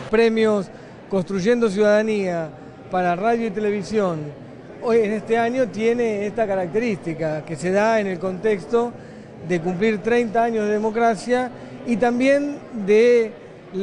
Premios Construyendo Ciudadanía para radio y televisión, hoy en este año tiene esta característica que se da en el contexto de cumplir 30 años de democracia y también de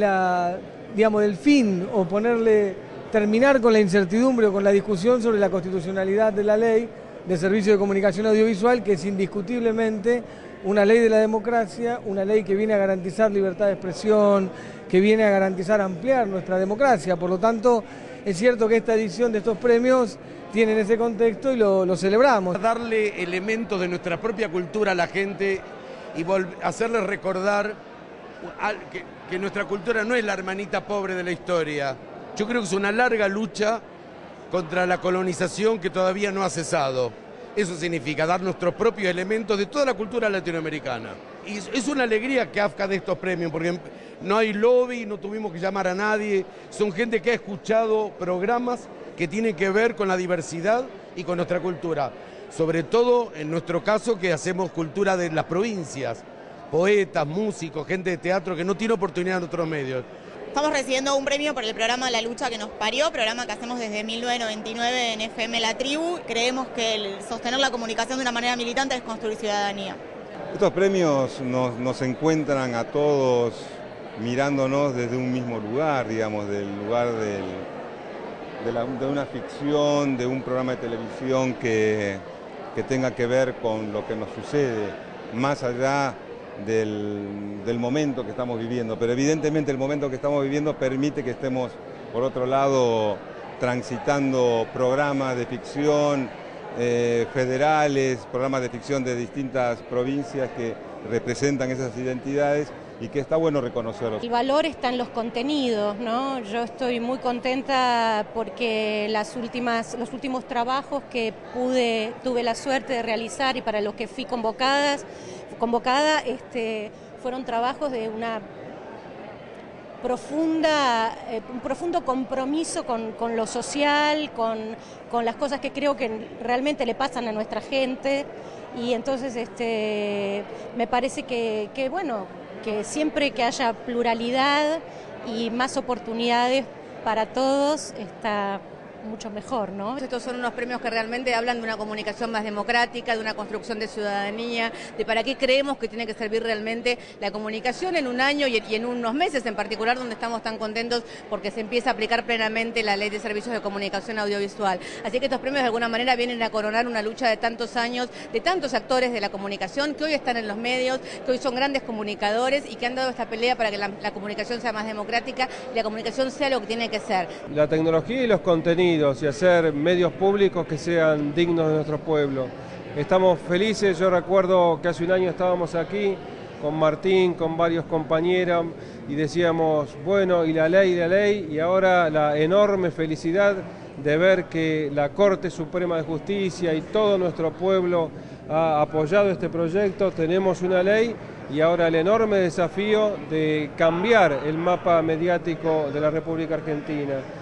del fin o terminar con la incertidumbre o con la discusión sobre la constitucionalidad de la ley de servicio de comunicación audiovisual, que es indiscutiblemente una ley de la democracia, una ley que viene a garantizar libertad de expresión, que viene a garantizar ampliar nuestra democracia. Por lo tanto, es cierto que esta edición de estos premios tiene ese contexto y lo celebramos. Darle elementos de nuestra propia cultura a la gente y hacerles recordar que nuestra cultura no es la hermanita pobre de la historia. Yo creo que es una larga lucha contra la colonización que todavía no ha cesado. Eso significa dar nuestros propios elementos de toda la cultura latinoamericana. Y es una alegría que AFCA de estos premios, porque no hay lobby, no tuvimos que llamar a nadie. Son gente que ha escuchado programas que tienen que ver con la diversidad y con nuestra cultura. Sobre todo, en nuestro caso, que hacemos cultura de las provincias. Poetas, músicos, gente de teatro que no tiene oportunidad en otros medios. Estamos recibiendo un premio por el programa La Lucha que nos parió, programa que hacemos desde 1999 en FM La Tribu. Creemos que el sostener la comunicación de una manera militante es construir ciudadanía. Estos premios nos encuentran a todos mirándonos desde un mismo lugar, digamos, del lugar de una ficción, de un programa de televisión que tenga que ver con lo que nos sucede, más allá del momento que estamos viviendo, pero evidentemente el momento que estamos viviendo permite que estemos, por otro lado, transitando programas de ficción federales, programas de ficción de distintas provincias que representan esas identidades y que está bueno reconocerlos. El valor está en los contenidos, ¿no? Yo estoy muy contenta porque los últimos trabajos que tuve la suerte de realizar y para los que fui convocada, fueron trabajos de un profundo compromiso con lo social, con las cosas que creo que realmente le pasan a nuestra gente, y entonces me parece que siempre que haya pluralidad y más oportunidades para todos está mucho mejor, ¿no? Estos son unos premios que realmente hablan de una comunicación más democrática, de una construcción de ciudadanía, de para qué creemos que tiene que servir realmente la comunicación en un año y en unos meses en particular, donde estamos tan contentos porque se empieza a aplicar plenamente la ley de servicios de comunicación audiovisual. Así que estos premios de alguna manera vienen a coronar una lucha de tantos años, de tantos actores de la comunicación que hoy están en los medios, que hoy son grandes comunicadores y que han dado esta pelea para que la comunicación sea más democrática y la comunicación sea lo que tiene que ser. La tecnología y los contenidos y hacer medios públicos que sean dignos de nuestro pueblo. Estamos felices, yo recuerdo que hace un año estábamos aquí con Martín, con varios compañeros y decíamos, bueno, y la ley, y ahora la enorme felicidad de ver que la Corte Suprema de Justicia y todo nuestro pueblo ha apoyado este proyecto. Tenemos una ley y ahora el enorme desafío de cambiar el mapa mediático de la República Argentina.